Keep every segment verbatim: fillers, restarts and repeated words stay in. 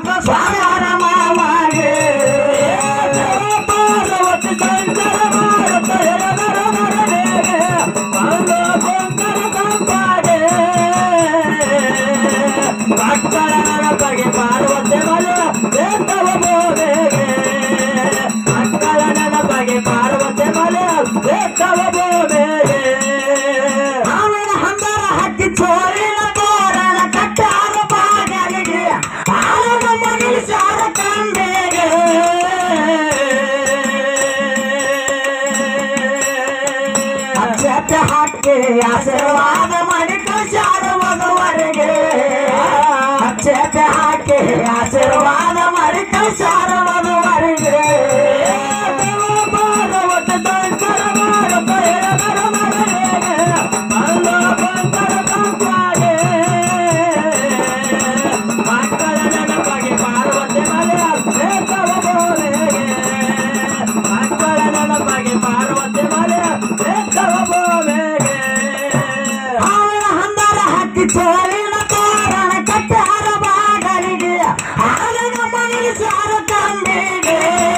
ಸ್ವಾಮಿಯವರ ಮಾಮಗೆ ಪಾರ್ವತಿ ಶಂಕರ ಮಾರುತ ಎಳೆದರ ಮರಳಿಗೆ ಬಂದು ಕೊಂಕರ ಕಂಪಾಗೆ ಮಕ್ಕಳ ನೆನಪಗೆ ಪಾರ್ವತಿ ಮಲೆ ಬೇಕವ ಬೋಧೆಗೆ ಮಕ್ಕಳ ನೆನಪಗೆ ಪಾರ್ವತಿ ಮಲೆ ಬೇಕವ ಬೋಧೆಗೆ ಅವನ ಹಂದರ ಹಕ್ಕಿ ಚೋಳಿನ ತೋರಣ ಕಟ್ಟಾರ ಬಾಗಿಲಿಗೆ ಆಲದ ಮಗಿಲಿಸಾರ ಕಂಬೆಗೆ ಅಕ್ಷತೆ ಹಾಕಿ ಆಶೀರ್ವಾದ ಮಾಡಿ ಕಳಿಸಾರ ಮಗವರೆಗೆ ಅಕ್ಷತೆ ಹಾಕಿ ಆಶೀರ್ವಾದ ಮಾಡಿ ಕಳಿಸಾರ ಮಗವರೆಗೆ ಪಾರ್ವತಿ ಶಂಕರ ಮಾರುತ ಎಳೆದರ ಮರಳಿಗೆ ಬಂದು ಕೊಂಕರ ಕಂಪಾಗೆ ಮಕ್ಕಳ ನೆನಪಗೆ ಪಾರ್ವತಿ ಮಲೆ ಬೇಕವ ಬೋಧೆಗೆ ಮಕ್ಕಳ ನೆನಪಗೆ ಪಾರ್ವತಿ ಮಲೆ ಬೇಕವ ಬೋಧೆಗೆ ಅವನ ಹಂದರ ಹಕ್ಕಿ ಚೋಳಿನ ತೋರಣ ಕಟ್ಟಾರ ಬಾಗಲಿಗೆ ಆಲದ ಮಗಿಲಿಸಾರ ಕಂಬಿಗೆ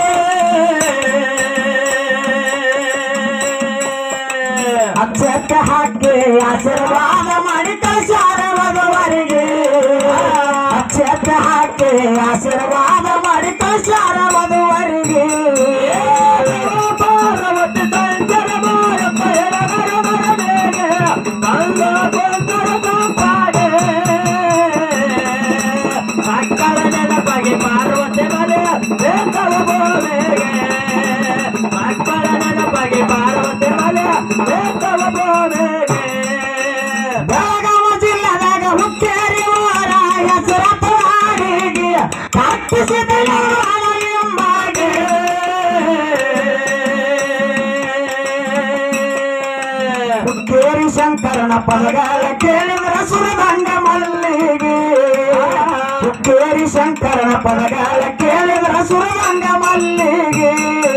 ಅಕ್ಷತೆ ಹಾಕಿ ಆಶೀರ್ವಾದ ಮಾಡಿ ಕಳಿಸಾರ ಮಗವರಿಗೆ ಅಕ್ಷತೆ ಹಾಕಿ ಆಶೀರ್ವಾದ ಮಾಡಿ ಕಳಿಸಾರ ಮಗವರಿಗೆ ಪಾರ್ವತಿ ಶಂಕರ ಮಾರುತ ಎಳೆದರ ಮರಳಿಗೆ ಬಂದು ಕೊಂಕರ ಕಂಪಾಗೆ ಮಕ್ಕಳ ನೆನಪಗೆ ಪಾರ್ವತಿ ಮಲೆ ಬೇಕವ ಬೋಧೆಗೆ ಮಕ್ಕಳ ನೆನಪಗೆ ಪಾರ್ವತಿ ಮಲೆ ಬೇಕವ ಬೋಧೆಗೆ ಬೆಳಗಾವ ಜಿಲ್ಲೆದಾಗ ಹುಕ್ಕೇರಿ ಊರ ಹೆಸರತ್ತ ನಾಡಿಗೆ ಕಟ್ಟಿಸಿದ ಎಂಬಾಗೆ ಹುಕ್ಕೇರಿ ಶಂಕರನ ಪದಗಾಲ ಕೇಳಿದ್ರ ಸುರದಂಗ ಮಲ್ಲಿಗೆ ಹುಕ್ಕೇರಿ ಶಂಕರನ ಪದಗಾಲ ಕೇಳಿದ್ರ ಸುರದಂಗ ಮಲ್ಲಿಗೆ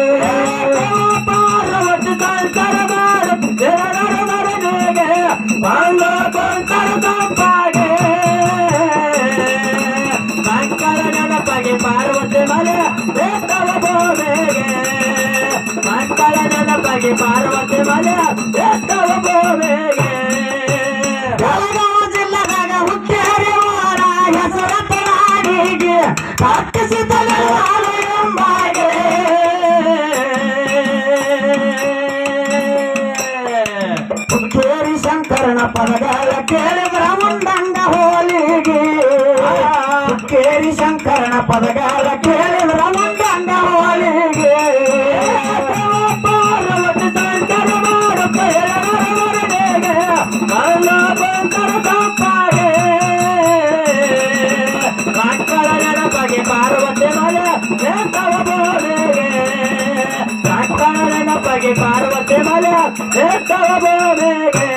ಪಾರ್ವತಿ ಶಂಕರ ಮಾರುತ ಎಳೆದರ ಮರಳಿಗೆ ಬಂದು ಕೊಂಕರ ಕಂಪಾಗೆ ಮಕ್ಕಳ ನೆನಪಗೆ ಪಾರ್ವತಿ ಮಲೆ ಬೇಕವ ಬೋಧೆಗೆ ಮಕ್ಕಳ ನೆನಪಗೆ ಪಾರ್ವತಿ ಮಲೆ ಬೇಕವ ಬೋಧೆಗೆ ಬೆಳಗಾವ ಜಿಲ್ಲೆದಾಗ ಹುಕ್ಕೇರಿ ಊರ ಹೆಸರತ್ತ ನಾಡಿಗೆ ಕಟ್ಟಿಸಿದ ಎಂಬಾಗೆ ಹುಕ್ಕೇರಿ ಶಂಕರನ ಪದಗಾಲ ಕೇಳಿದ್ರ ಮುಂದಂಗ ಹೋಲಿಗೆ ಹುಕ್ಕೇರಿ ಶಂಕರನ ಪದಗಾಲ ಕೇಳಿದ್ರ ಮುಂದಂಗ ಹೋಲಿಗೆ ಪಾರ್ವತಿ ಶಂಕರ ಮಾರುತ ಎಳೆದರ ಮರಳಿಗೆ ಬಂದು ಕೊಂಕರ ಕಂಪಾಗೆ ಮಕ್ಕಳ ನೆನಪಗೆ ಪಾರ್ವತಿ ಮಲೆ ಬೇಕವ ಬೋಧೆಗೆ ಮಕ್ಕಳ ನೆನಪಗೆ ಪಾರ್ವತಿ ಮಲೆ ಬೇಕವ ಬೋಧೆಗೆ